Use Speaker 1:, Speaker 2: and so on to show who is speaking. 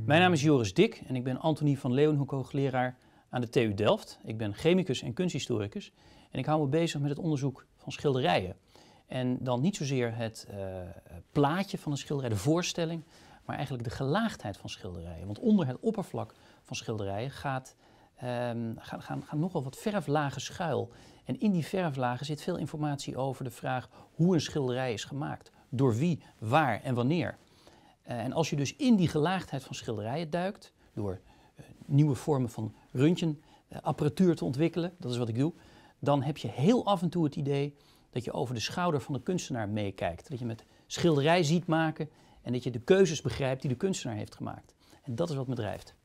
Speaker 1: Mijn naam is Joris Dik en ik ben Antonie van Leeuwenhoek hoogleraar aan de TU Delft. Ik ben chemicus en kunsthistoricus en ik hou me bezig met het onderzoek van schilderijen. En dan niet zozeer het plaatje van een schilderij, de voorstelling, maar eigenlijk de gelaagdheid van schilderijen. Want onder het oppervlak van schilderijen gaan nogal wat verflagen schuil. En in die verflagen zit veel informatie over de vraag hoe een schilderij is gemaakt. Door wie, waar en wanneer. En als je dus in die gelaagdheid van schilderijen duikt, door nieuwe vormen van röntgenapparatuur te ontwikkelen, dat is wat ik doe, dan heb je heel af en toe het idee dat je over de schouder van de kunstenaar meekijkt. Dat je met schilderij ziet maken en dat je de keuzes begrijpt die de kunstenaar heeft gemaakt. En dat is wat me drijft.